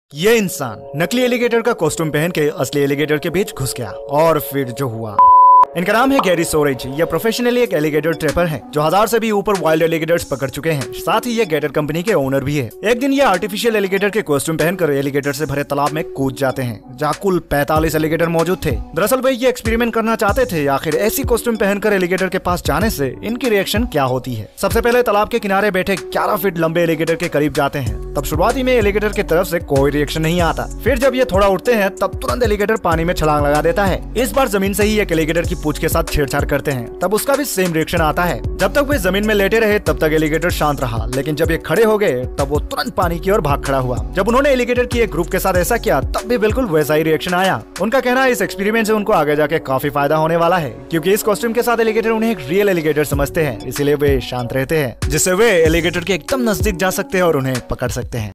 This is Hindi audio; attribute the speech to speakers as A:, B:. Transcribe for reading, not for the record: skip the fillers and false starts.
A: ये इंसान नकली एलिगेटर का कॉस्ट्यूम पहन के असली एलिगेटर के बीच घुस गया और फिर जो हुआ। इनका नाम है गैरी सोरेज। ये प्रोफेशनली एक एलिगेटर ट्रैपर हैं जो 1000 से भी ऊपर वाइल्ड एलिगेटर्स पकड़ चुके हैं। साथ ही ये गेटर कंपनी के ओनर भी है। एक दिन ये आर्टिफिशियल एलिगेटर के कॉस्ट्यूम पहनकर एलिगेटर से भरे तालाब में कूद जाते हैं जहाँ कुल 45 एलिगेटर मौजूद थे। दरअसल वे ये एक्सपेरिमेंट करना चाहते थे आखिर ऐसी कॉस्ट्यूम पहनकर एलिगेटर के पास जाने से इनकी रिएक्शन क्या होती है। सबसे पहले तालाब के किनारे बैठे 11 फीट लंबे एलिगेटर के करीब जाते हैं। तब शुरुआती में एलिगेटर की तरफ से कोई रिएक्शन नहीं आता। फिर जब ये थोड़ा उठते हैं तब तुरंत एलिगेटर पानी में छलांग लगा देता है। इस बार जमीन से ही एक एलिगेटर की पूंछ के साथ छेड़छाड़ करते हैं, तब उसका भी सेम रिएक्शन आता है। जब तक वे जमीन में लेटे रहे तब तक एलिगेटर शांत रहा, लेकिन जब ये खड़े हो गए तब वो तुरंत पानी की ओर भाग खड़ा हुआ। जब उन्होंने एलिगेटर की एक ग्रुप के साथ ऐसा किया तब भी बिल्कुल वैसा ही रिएक्शन आया। उनका कहना है इस एक्सपेरिमेंट से उनको आगे जाके काफी फायदा होने वाला है, क्योंकि इस कॉस्ट्यूम के साथ एलिगेटर उन्हें एक रियल एलिगेटर समझते हैं, इसीलिए वे शांत रहते हैं, जिससे वे एलिगेटर के एकदम नजदीक जा सकते हैं और उन्हें पकड़ सकते हैं।